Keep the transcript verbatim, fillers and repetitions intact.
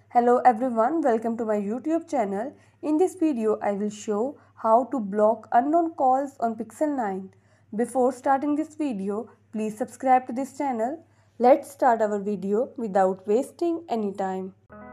Hello everyone, welcome to my YouTube channel. In this video, I will show how to block unknown calls on Pixel nine. Before starting this video, please subscribe to this channel. Let's start our video without wasting any time.